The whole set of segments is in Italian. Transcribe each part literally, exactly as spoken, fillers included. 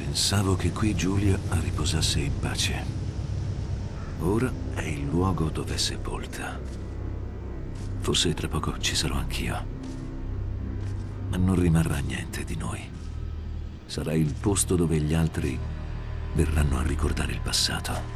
Pensavo che qui Giulia riposasse in pace. Ora è il luogo dove è sepolta. Forse tra poco ci sarò anch'io. Ma non rimarrà niente di noi. Sarà il posto dove gli altri verranno a ricordare il passato.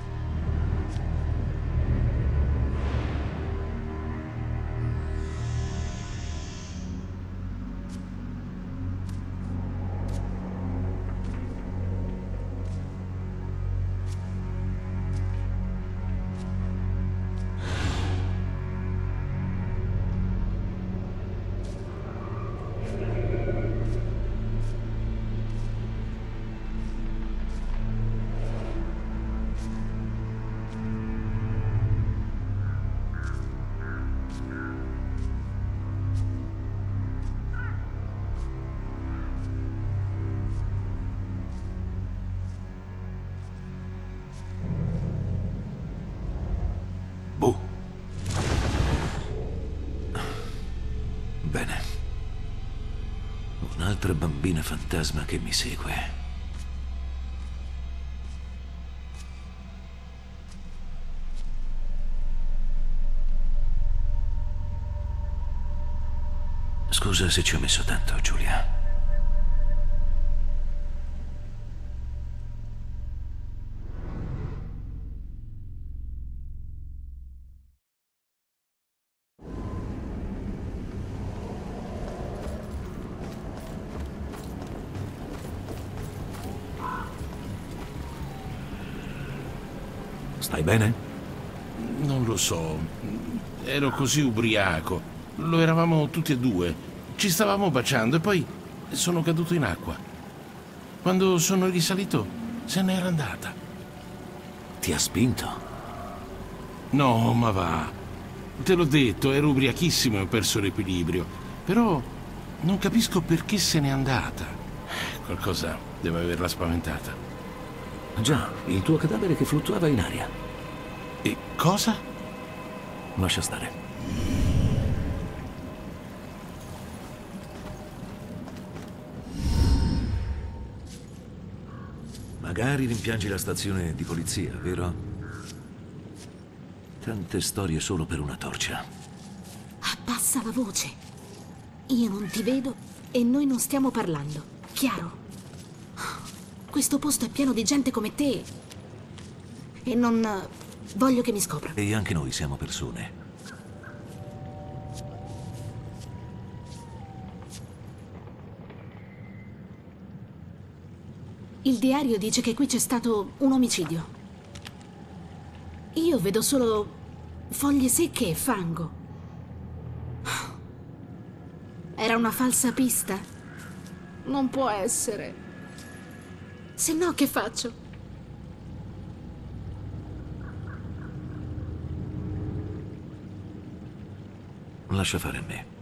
Boh. Bene. Un'altra bambina fantasma che mi segue. Scusa se ci ho messo tanto, Giulia. Stai bene? Non lo so. Ero così ubriaco. Lo eravamo tutti e due. Ci stavamo baciando e poi sono caduto in acqua. Quando sono risalito, se n'era andata. Ti ha spinto? No, ma va. Te l'ho detto, ero ubriachissimo e ho perso l'equilibrio. Però non capisco perché se n'è andata. Qualcosa deve averla spaventata. Già, il tuo cadavere che fluttuava in aria. E cosa? Lascia stare. Magari rimpiangi la stazione di polizia, vero? Tante storie solo per una torcia. Abbassa la voce. Io non ti vedo e noi non stiamo parlando. Chiaro? Questo posto è pieno di gente come te. E non voglio che mi scopra. E anche noi siamo persone. Il diario dice che qui c'è stato un omicidio. Io vedo solo foglie secche e fango. Era una falsa pista? Non può essere. Se no, che faccio? Lascia fare a me.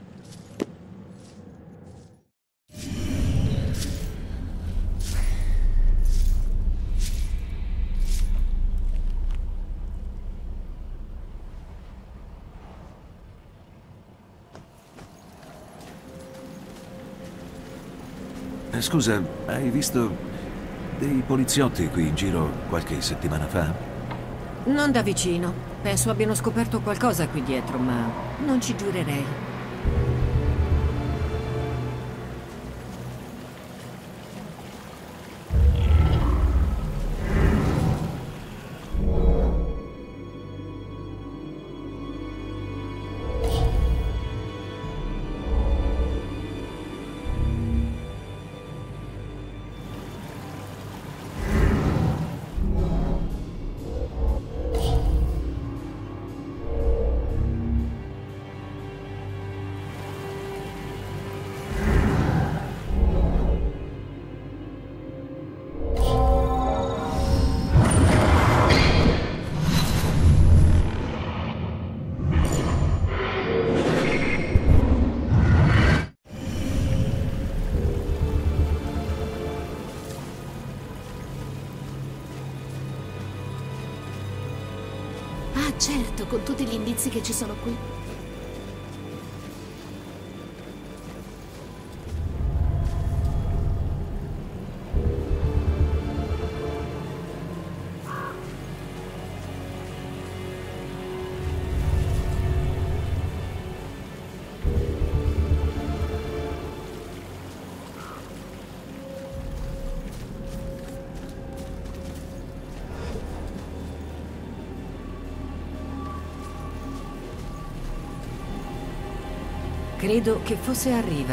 Eh, Scusa, hai visto dei poliziotti qui in giro qualche settimana fa? Non da vicino. Penso abbiano scoperto qualcosa qui dietro, ma non ci giurerei. Ah, certo, con tutti gli indizi che ci sono qui. Credo che fosse a riva.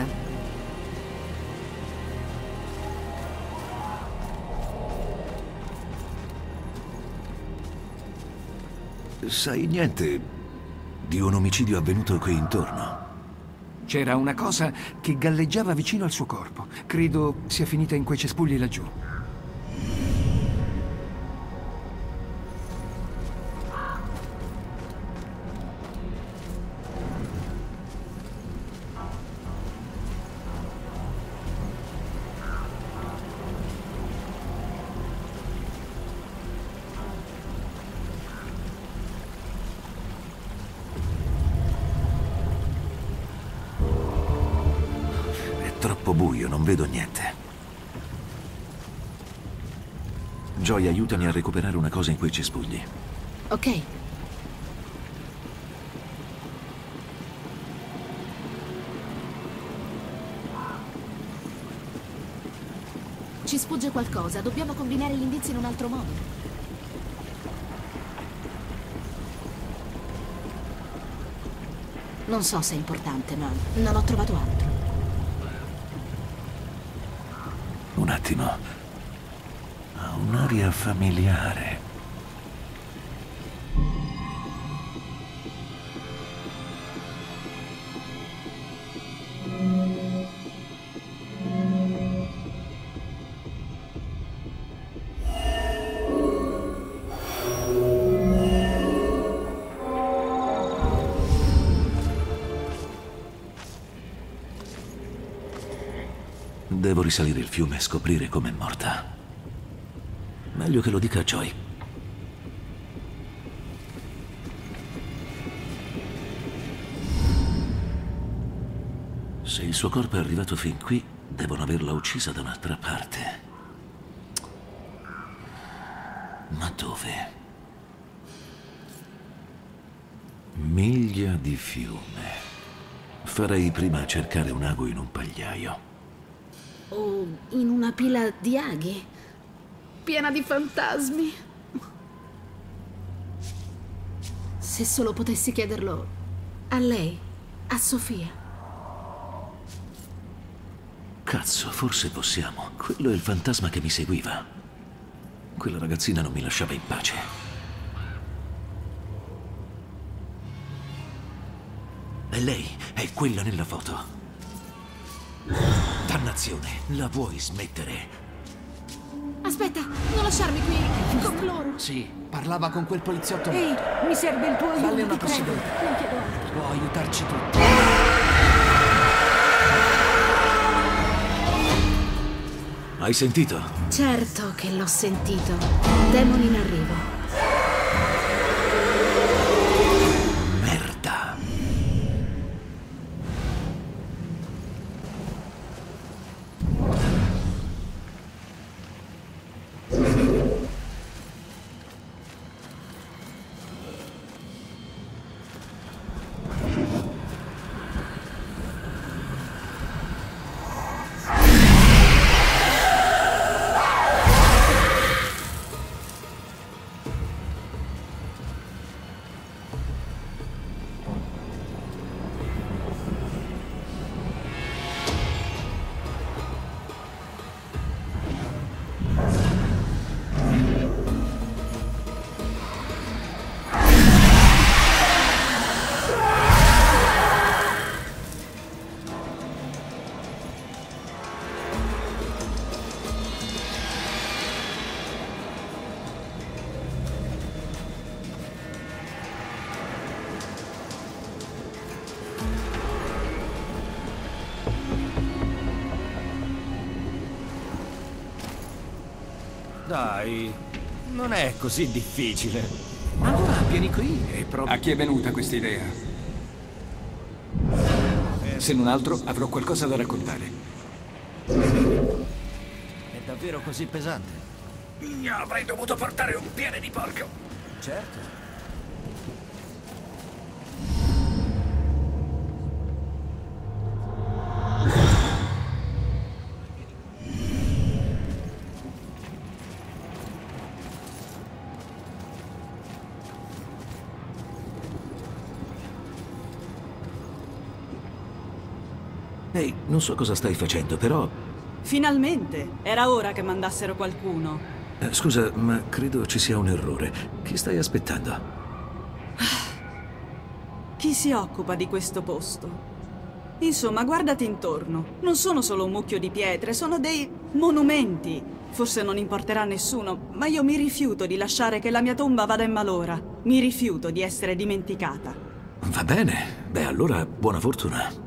Sai niente di un omicidio avvenuto qui intorno? C'era una cosa che galleggiava vicino al suo corpo. Credo sia finita in quei cespugli laggiù. Troppo buio, non vedo niente. Joy, aiutami a recuperare una cosa in quei cespugli. Ok. Ci sfugge qualcosa, dobbiamo combinare gli indizi in un altro modo. Non so se è importante, ma non ho trovato altro. Un attimo. Ha un'aria familiare. Devo risalire il fiume e scoprire com'è morta. Meglio che lo dica a Joy. Se il suo corpo è arrivato fin qui, devono averla uccisa da un'altra parte. Ma dove? Miglia di fiume. Farei prima a cercare un ago in un pagliaio. O in una pila di aghi, piena di fantasmi. Se solo potessi chiederlo a lei, a Sofia. Cazzo, forse possiamo. Quello è il fantasma che mi seguiva. Quella ragazzina non mi lasciava in pace. È lei, è quella nella foto. Dannazione, la vuoi smettere? Aspetta, non lasciarmi qui con loro. Sì, parlava con quel poliziotto. Ehi, mi serve il tuo aiuto, Dalle una ti prego. possibilità. Non chiedo altro. Può aiutarci tutti. Hai sentito? Certo che l'ho sentito. Demoni in arrivo. Merda. Dai, non è così difficile. Allora vieni qui e prova. A chi è venuta questa idea? Se non altro, avrò qualcosa da raccontare. È davvero così pesante? Avrei dovuto portare un piede di porco. Certo. Ehi, non so cosa stai facendo, però... Finalmente! Era ora che mandassero qualcuno. Eh, scusa, ma credo ci sia un errore. Chi stai aspettando? Chi si occupa di questo posto? Insomma, guardati intorno. Non sono solo un mucchio di pietre, sono dei monumenti. Forse non importerà a nessuno, ma io mi rifiuto di lasciare che la mia tomba vada in malora. Mi rifiuto di essere dimenticata. Va bene. Beh, allora, buona fortuna.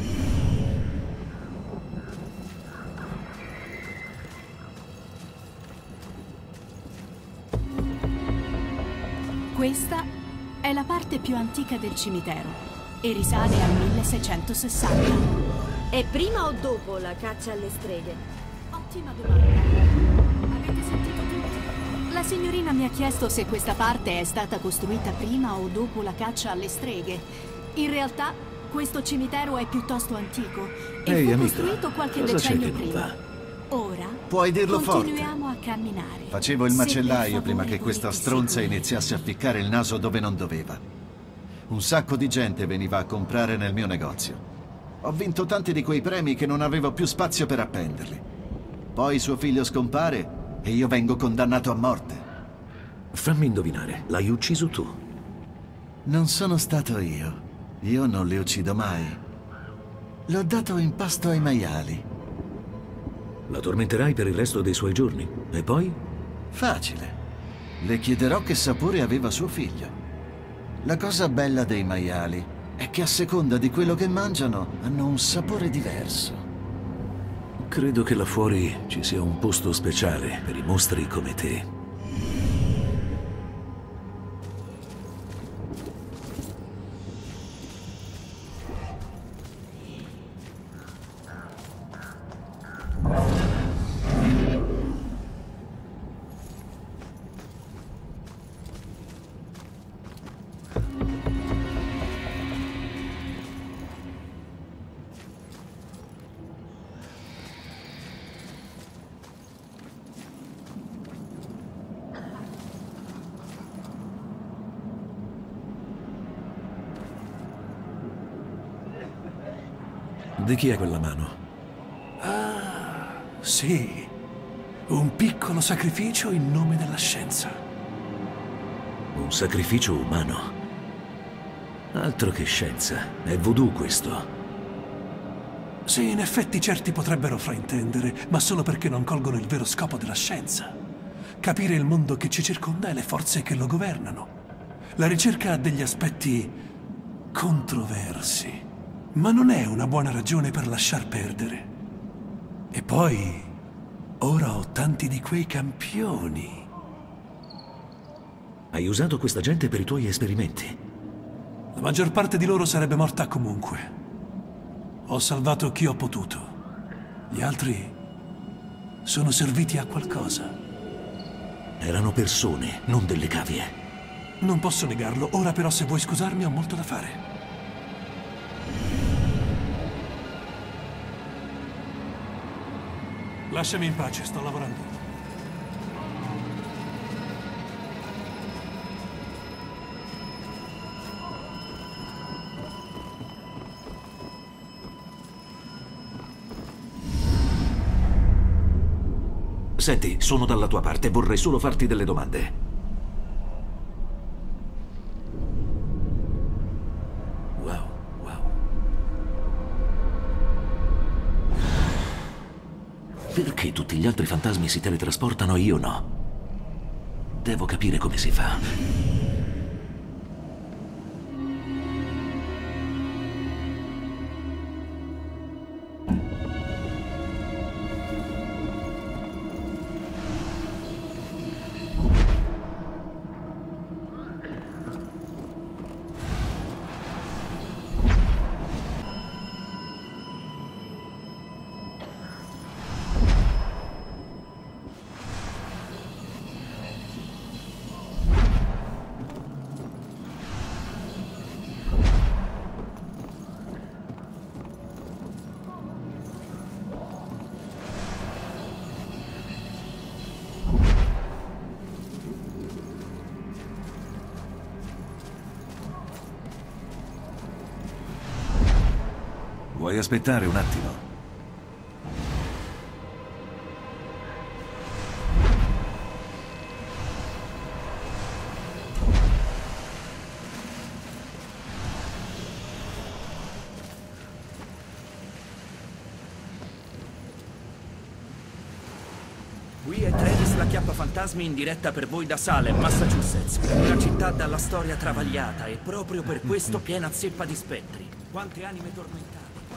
Questa è la parte più antica del cimitero e risale al milleseicentosessanta. È prima o dopo la caccia alle streghe? Ottima domanda. Avete sentito tutti? La signorina mi ha chiesto se questa parte è stata costruita prima o dopo la caccia alle streghe. In realtà, questo cimitero è piuttosto antico e Ehi, fu amica, costruito qualche cosa c'è decennio che non prima. va? Ora Puoi dirlo continuiamo a camminare. Facevo il Se per macellaio prima favore che questa volete stronza seguirmi. iniziasse a ficcare il naso dove non doveva. Un sacco di gente veniva a comprare nel mio negozio. Ho vinto tanti di quei premi che non avevo più spazio per appenderli. Poi suo figlio scompare e io vengo condannato a morte. Fammi indovinare, l'hai ucciso tu? Non sono stato io. Io non li uccido mai. L'ho dato in pasto ai maiali. La tormenterai per il resto dei suoi giorni. E poi? Facile. Le chiederò che sapore aveva suo figlio. La cosa bella dei maiali è che a seconda di quello che mangiano hanno un sapore diverso. Credo che là fuori ci sia un posto speciale per i mostri come te. Di chi è quella mano? Ah, sì. Un piccolo sacrificio in nome della scienza. Un sacrificio umano. Altro che scienza. È voodoo questo. Sì, in effetti certi potrebbero fraintendere, ma solo perché non colgono il vero scopo della scienza. Capire il mondo che ci circonda e le forze che lo governano. La ricerca ha degli aspetti controversi. Ma non è una buona ragione per lasciar perdere. E poi, ora ho tanti di quei campioni. Hai usato questa gente per i tuoi esperimenti? La maggior parte di loro sarebbe morta comunque. Ho salvato chi ho potuto. Gli altri sono serviti a qualcosa. Erano persone, non delle cavie. Non posso negarlo. Ora però, se vuoi scusarmi, ho molto da fare. Lasciami in pace, sto lavorando. Senti, sono dalla tua parte, vorrei solo farti delle domande. Wow, wow. Perché tutti gli altri fantasmi si teletrasportano e io no? Devo capire come si fa. Puoi aspettare un attimo? Qui è Travis la Chiappafantasmi in diretta per voi da Salem, Massachusetts. Una città dalla storia travagliata e proprio per questo piena zeppa di spettri. Quante anime tormentate.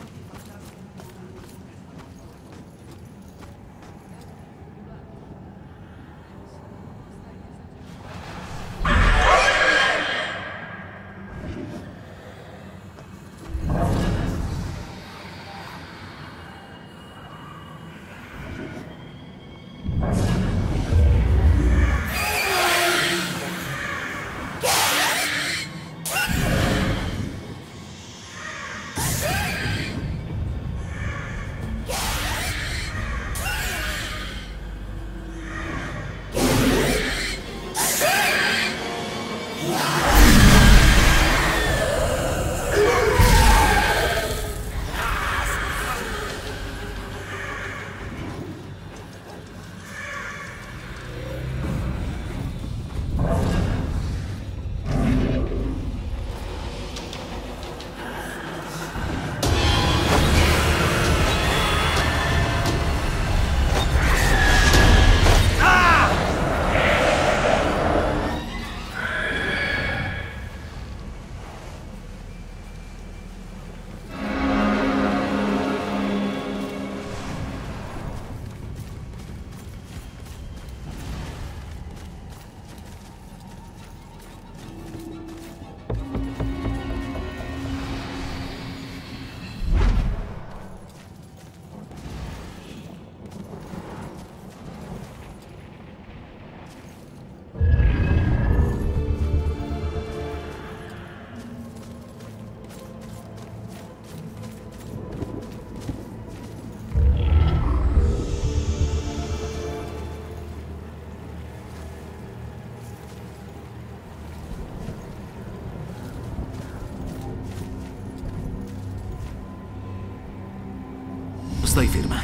Stai ferma.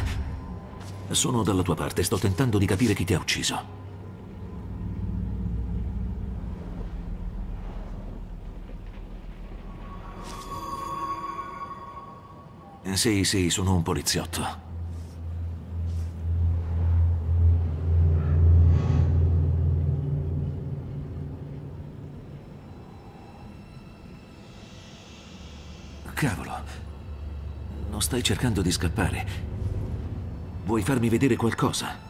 Sono dalla tua parte, sto tentando di capire chi ti ha ucciso. Sì, sì, sono un poliziotto. Cavolo. Non stai cercando di scappare? Vuoi farmi vedere qualcosa?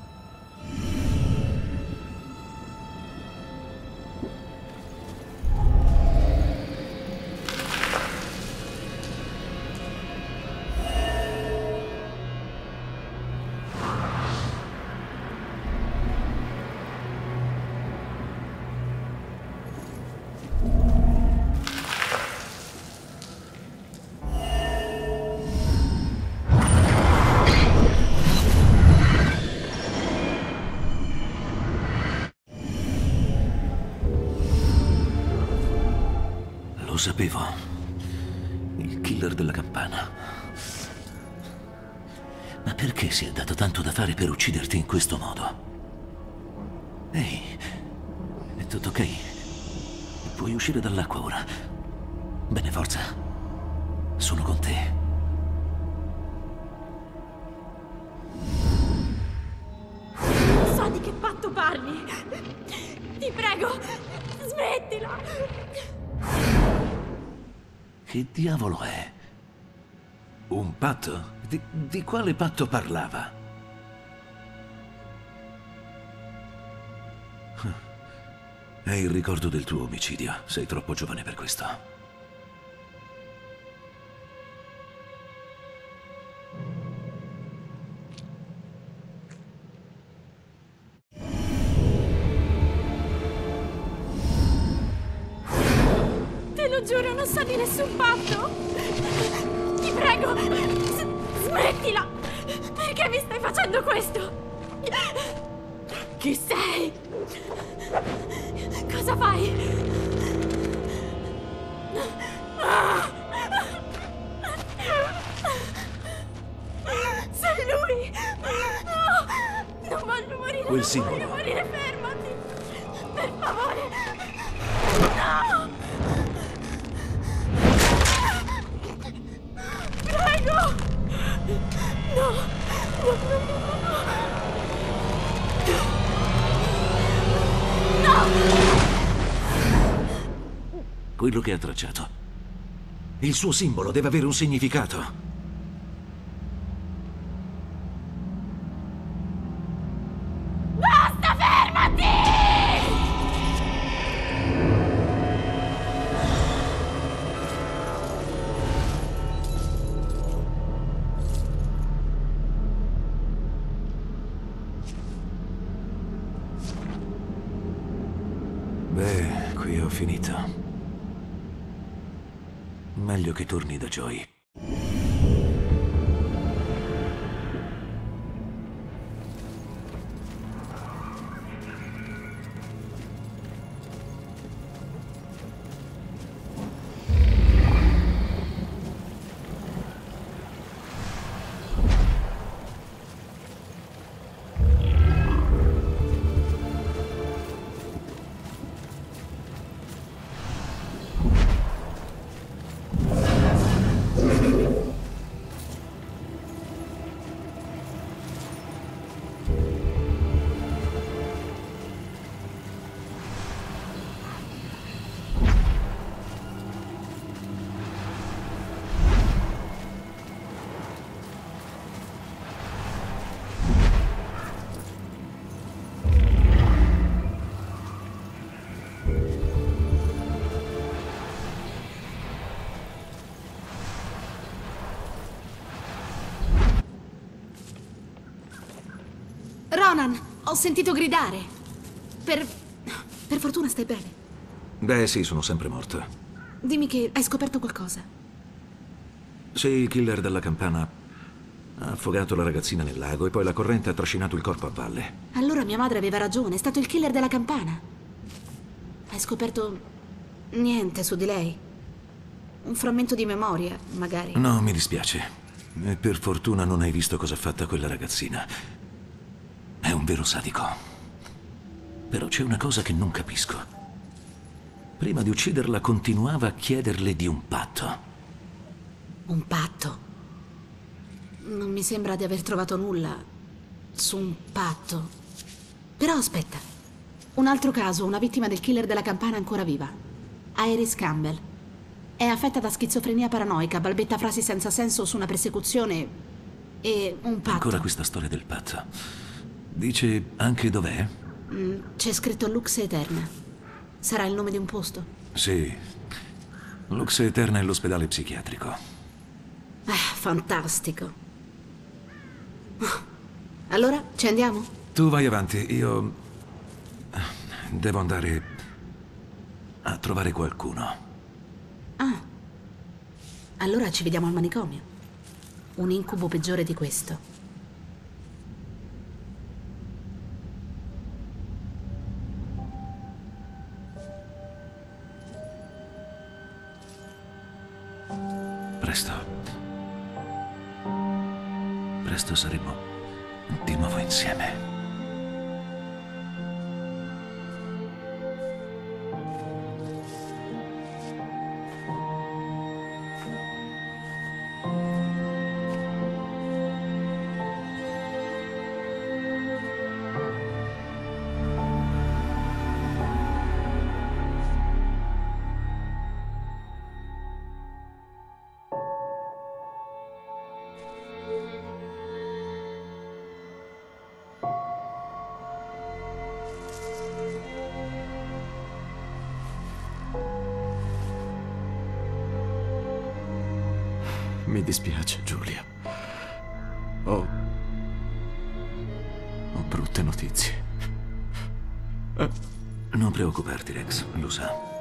Lo sapevo. Il killer della campana. Ma perché si è dato tanto da fare per ucciderti in questo modo? Ehi, è tutto ok? Puoi uscire dall'acqua ora. Bene, forza. Sono con te. Non so di che patto parli. Ti prego, smettila. Che diavolo è? Un patto? Di, di quale patto parlava? È il ricordo del tuo omicidio. Sei troppo giovane per questo. Te lo giuro, non so di nessun patto. Ti prego, s- smettila. Perché mi stai facendo questo? Chi sei? Cosa fai? quel simbolo. Voglio morire, fermati! Per favore! No! Prego! No! No, no, no, no! No! Quello che ha tracciato. Il suo simbolo deve avere un significato. Basta, fermati! Beh, qui ho finito. Meglio che torni da Joy. Ronan, ho sentito gridare. Per... per fortuna stai bene. Beh, sì, sono sempre morto. Dimmi che hai scoperto qualcosa. Se il killer della campana ha affogato la ragazzina nel lago e poi la corrente ha trascinato il corpo a valle. Allora mia madre aveva ragione, è stato il killer della campana. Hai scoperto niente su di lei? Un frammento di memoria, magari? No, mi dispiace. E per fortuna non hai visto cosa ha fatto a quella ragazzina. È un vero sadico. Però c'è una cosa che non capisco. Prima di ucciderla continuava a chiederle di un patto. Un patto? Non mi sembra di aver trovato nulla su un patto. Però aspetta. Un altro caso, una vittima del killer della campana ancora viva. Iris Campbell. È affetta da schizofrenia paranoica, balbetta frasi senza senso su una persecuzione e un patto. Ancora questa storia del patto. Dice anche dov'è? Mm, c'è scritto Lux Eterna. Sarà il nome di un posto? Sì. Lux Eterna è l'ospedale psichiatrico. Ah, fantastico. Allora, ci andiamo? Tu vai avanti, io... devo andare a trovare qualcuno. Ah. Allora ci vediamo al manicomio. Un incubo peggiore di questo. Presto. Presto saremo di nuovo insieme. Mi dispiace, Giulia. Ho... ho brutte notizie. Non preoccuparti, Rex, lo sa.